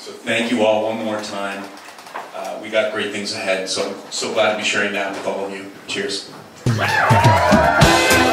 So thank you all one more time. We got great things ahead, so I'm so glad to be sharing that with all of you. Cheers.